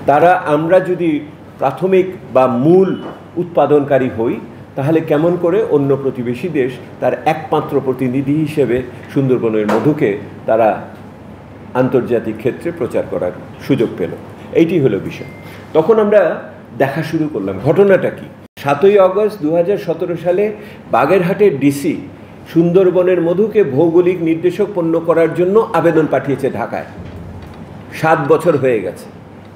তারা আমরা যদি প্রাথমিক বা মূল উৎপাদনকারী হই, তাহলে কেমন করে অন্য প্রতিবেশী দেশ তার একমাত্র প্রতিনিধি হিসেবে সুন্দরবনের মধুকে তারা আন্তর্জাতিক ক্ষেত্রে প্রচার করার সুযোগ পেল। এইটি হলো বিষয়। তখন আমরা দেখা শুরু করলাম ঘটনাটা কি। 7ই আগস্ট 2017 সালে বাগেরহাটের ডিসি সুন্দরবনের মধুকে ভৌগোলিক নির্দেশকপূর্ণ করার জন্য আবেদন পাঠিয়েছে ঢাকায়। 7 বছর হয়ে গেছে।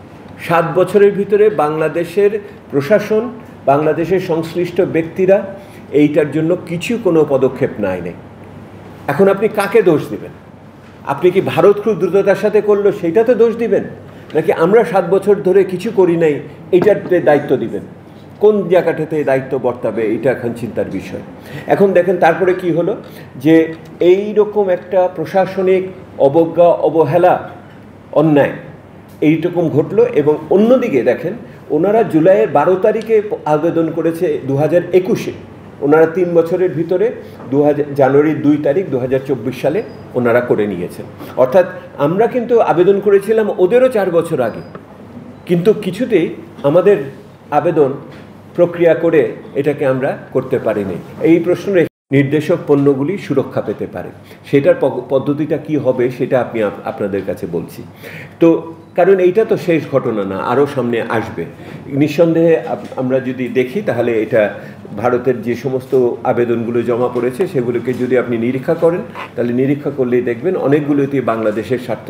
7 বছরের ভিতরে বাংলাদেশের প্রশাসন, বাংলাদেশের সংশ্লিষ্ট ব্যক্তিরা এইটার জন্য কোনো পদক্ষেপ নেয়। এখন আপনি কাকে দোষ দিবেন? আপনি কি ভারত খুব দ্রুততার সাথে করলো সেইটাতে দোষ দিবেন, নাকি আমরা 7 বছর ধরে কিছু করি নাই এইটাতে দায়িত্ব দিবেন? কোন জায়গাটাতে দায়িত্ব বর্তাবে, এটা এখন চিন্তার বিষয়। এখন দেখেন তারপরে কি হলো, যে এই রকম একটা প্রশাসনিক অবজ্ঞা, অবহেলা, অন্যায় এইরকম ঘটলো। এবং অন্যদিকে দেখেন ওনারা জুলাইয়ের 12 তারিখে আবেদন করেছে 2021-এ, ওনারা 3 বছরের ভিতরে জানুয়ারির 2 তারিখ 2024 সালে ওনারা করে নিয়েছেন। অর্থাৎ আমরা কিন্তু আবেদন করেছিলাম ওদেরও 4 বছর আগে, কিন্তু কিছুতেই আমাদের আবেদন প্রক্রিয়া করে এটাকে আমরা করতে পারিনি। এই প্রশ্নের নির্দেশক পণ্যগুলি সুরক্ষা পেতে পারে, সেটার পদ্ধতিটা কি হবে সেটা আমি আপনাদের কাছে বলছি। তো কারণ এইটা তো শেষ ঘটনা না, আরও সামনে আসবে নিঃসন্দেহে। আমরা যদি দেখি তাহলে এটা ভারতের যে সমস্ত আবেদনগুলো জমা পড়েছে সেগুলোকে যদি আপনি নিরীক্ষা করেন, তাহলে নিরীক্ষা করলেই দেখবেন অনেকগুলোতেই বাংলাদেশের স্বার্থ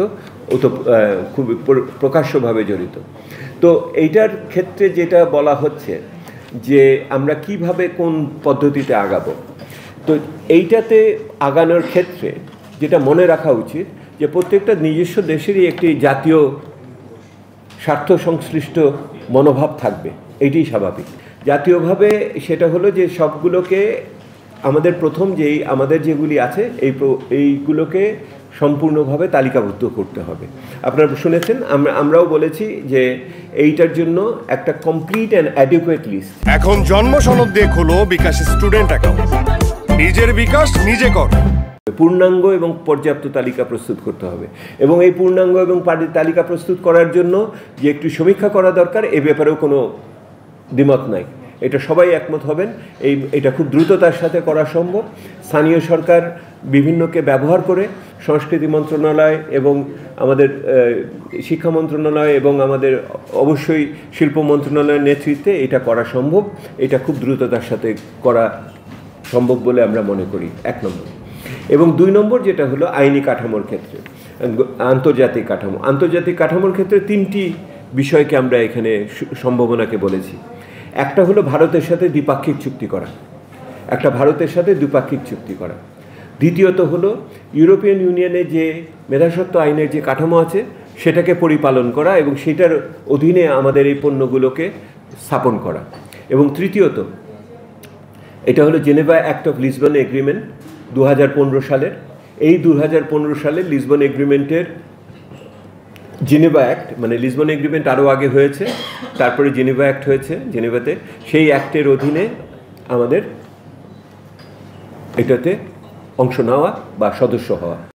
খুব প্রকাশ্যভাবে জড়িত। তো এইটার ক্ষেত্রে যেটা বলা হচ্ছে যে আমরা কিভাবে কোন পদ্ধতিতে আগাবো, তো এইটাতে আগানোর ক্ষেত্রে যেটা মনে রাখা উচিত যে প্রত্যেকটা নিজস্ব দেশেরই একটি জাতীয় স্বার্থ সংশ্লিষ্ট মনোভাব থাকবে, এইটাই স্বাভাবিক। জাতীয়ভাবে সেটা হলো যে সবগুলোকে আমাদের প্রথম আমাদের যেগুলি আছে এইগুলোকে সম্পূর্ণভাবে তালিকাভুক্ত করতে হবে। আপনারা শুনেছেন, আমরাও বলেছি যে এইটার জন্য একটা কমপ্লিট অ্যান্ড অ্যাডিকুয়েট লিস্ট। এখন জন্ম সনদ দিয়ে খোলো বিকাশ স্টুডেন্ট অ্যাকাউন্ট, নিজের বিকাশ নিজে কর। পূর্ণাঙ্গ এবং পর্যাপ্ত তালিকা প্রস্তুত করতে হবে, এবং এই পূর্ণাঙ্গ এবং তালিকা প্রস্তুত করার জন্য যে একটু সমীক্ষা করা দরকার, এ ব্যাপারেও কোনো দ্বিমত নাই, এটা সবাই একমত হবেন। এটা খুব দ্রুততার সাথে করা সম্ভব। স্থানীয় সরকার বিভিন্নকে ব্যবহার করে সংস্কৃতি মন্ত্রণালয় এবং আমাদের শিক্ষা মন্ত্রণালয় এবং আমাদের অবশ্যই শিল্প মন্ত্রণালয়ের নেতৃত্বে এটা করা সম্ভব। এটা খুব দ্রুততার সাথে করা সম্ভব বলে আমরা মনে করি, 1 নম্বর। এবং 2 নম্বর যেটা হলো আইনি কাঠামোর ক্ষেত্রে, আন্তর্জাতিক কাঠামো। আন্তর্জাতিক কাঠামোর ক্ষেত্রে 3টি বিষয়কে আমরা এখানে সম্ভাবনাকে বলেছি। একটা হলো ভারতের সাথে দ্বিপাক্ষিক চুক্তি করা, চুক্তি করা। দ্বিতীয়ত হলো ইউরোপিয়ান ইউনিয়নে যে মেধাস্বত্ব আইনের যে কাঠামো আছে সেটাকে পরিপালন করা এবং সেটার অধীনে আমাদের এই পণ্যগুলোকে স্থাপন করা। এবং তৃতীয়ত এটা হলো Geneva Act of Lisbon Agreement 2015 সালের। এই 2015 সালের লিসবন এগ্রিমেন্টের জেনেভা অ্যাক্ট, মানে লিসবন এগ্রিমেন্ট আরও আগে হয়েছে, তারপরে জেনেভা অ্যাক্ট হয়েছে জেনেভাতে, সেই অ্যাক্টের অধীনে আমাদের এটাতে অংশ নেওয়া বা সদস্য হওয়া।